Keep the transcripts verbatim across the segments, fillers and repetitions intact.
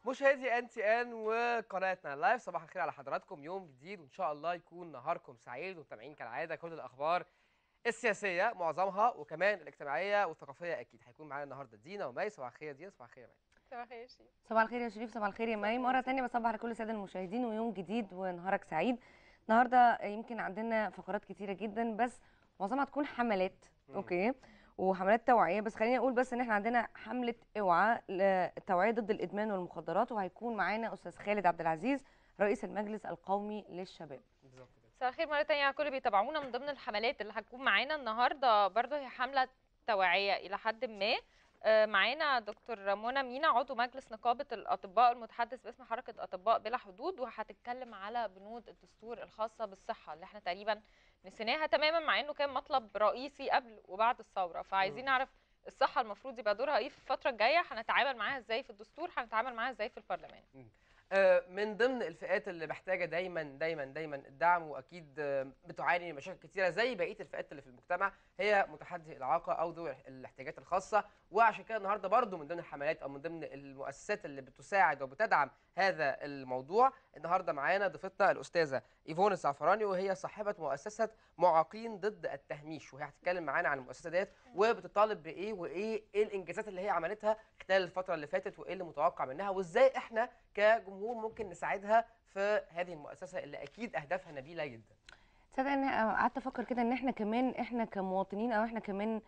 مشاهدي ان تي ان وقناتنا لايف، صباح الخير على حضراتكم. يوم جديد وان شاء الله يكون نهاركم سعيد ومتابعين كالعاده كل الاخبار السياسيه معظمها وكمان الاجتماعيه والثقافيه. اكيد هيكون معانا النهارده دينا ومي. صباح الخير يا دينا. صباح الخير يا مي. صباح الخير يا شريف. صباح الخير يا شريف. صباح الخير يا مي. مرة تانية بصبح على كل السادة المشاهدين ويوم جديد ونهارك سعيد. النهارده يمكن عندنا فقرات كتيرة جدا بس معظمها تكون حملات. مم. اوكي، وحملات توعية. بس خليني اقول بس ان احنا عندنا حملة اوعى للتوعية ضد الادمان والمخدرات، وهيكون معانا استاذ خالد عبد العزيز رئيس المجلس القومي للشباب. بالظبط كده. مساء الخير مرة تانية على كل اللي بيتابعونا. من ضمن الحملات اللي هتكون معانا النهارده برضه هي حملة توعية إلى حد ما. آه، معانا دكتور منى مينا عضو مجلس نقابة الأطباء المتحدث باسم حركة أطباء بلا حدود، وهتتكلم على بنود الدستور الخاصة بالصحة اللي احنا تقريبا نسيناها تماما، مع انه كان مطلب رئيسي قبل وبعد الثورة. فعايزين نعرف الصحة المفروض يبقى دورها ايه في الفترة الجاية، هنتعامل معاها ازاي في الدستور، هنتعامل معاها ازاي في البرلمان. آه، من ضمن الفئات اللي محتاجه دايما دايما دايما الدعم، واكيد آه، بتعاني من مشاكل كتيره زي بقيه الفئات اللي في المجتمع، هي متحدي الاعاقه او ذوي الاحتياجات الخاصه. وعشان كده النهارده برضو من ضمن الحملات او من ضمن المؤسسات اللي بتساعد وبتدعم هذا الموضوع، النهارده معانا ضيفتنا الاستاذه ايفون الزعفراني، وهي صاحبه مؤسسه معاقين ضد التهميش، وهي هتتكلم معانا عن المؤسسه ديت وبتطالب بايه وايه ايه الانجازات اللي هي عملتها خلال الفتره اللي فاتت وايه اللي متوقع منها، وازاي احنا كجمهور ممكن نساعدها في هذه المؤسسه اللي اكيد اهدافها نبيله جدا. تصدق ان قعدت افكر كده ان احنا كمان احنا كمواطنين او احنا كمان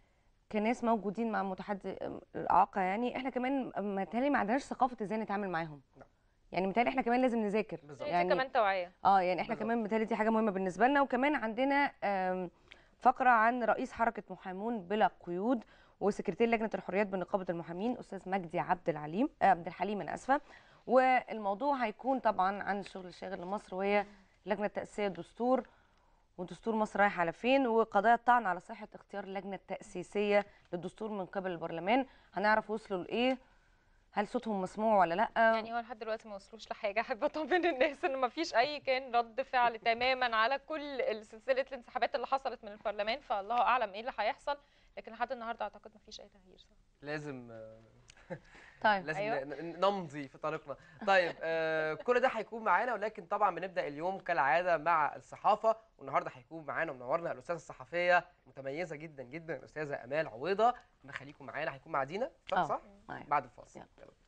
كناس موجودين مع متحدي الاعاقه، يعني احنا كمان متهيألي ما عندناش ثقافه ازاي نتعامل معاهم. نعم. يعني متهيألي احنا كمان لازم نذاكر. بالظبط. يعني يعني كمان توعية. اه يعني احنا بالظبط. كمان متهيألي دي حاجه مهمه بالنسبه لنا. وكمان عندنا آم، فقره عن رئيس حركه محامون بلا قيود وسكرتير لجنه الحريات بنقابه المحامين استاذ مجدي عبد العليم آه، عبد الحليم انا اسفه. والموضوع هيكون طبعا عن الشغل الشاغل لمصر، وهي لجنه تاسيس الدستور ودستور مصر رايح على فين، وقضايا الطعن على صحه اختيار اللجنه التاسيسيه للدستور من قبل البرلمان. هنعرف وصلوا لايه، هل صوتهم مسموع ولا لا. يعني هو لحد دلوقتي ما وصلوش لحاجه. احب اطمن الناس ان ما فيش اي كان رد فعل تماما على كل سلسله الانسحابات اللي حصلت من البرلمان، فالله اعلم ايه اللي هيحصل. لكن لحد النهارده اعتقد ما فيش اي تغيير. صح؟ لازم آه، طيب لازم أيوة. ن- نمضي في طريقنا. طيب آه كل ده هيكون معانا، ولكن طبعا بنبدا اليوم كالعاده مع الصحافه، والنهارده هيكون معانا ومنورنا الاستاذه الصحفيه متميزه جدا جدا الاستاذه امال عويضه. نخليكم معانا، هيكون مع دينا صح آه، صح معايا. بعد الفاصل. يلا. يلا.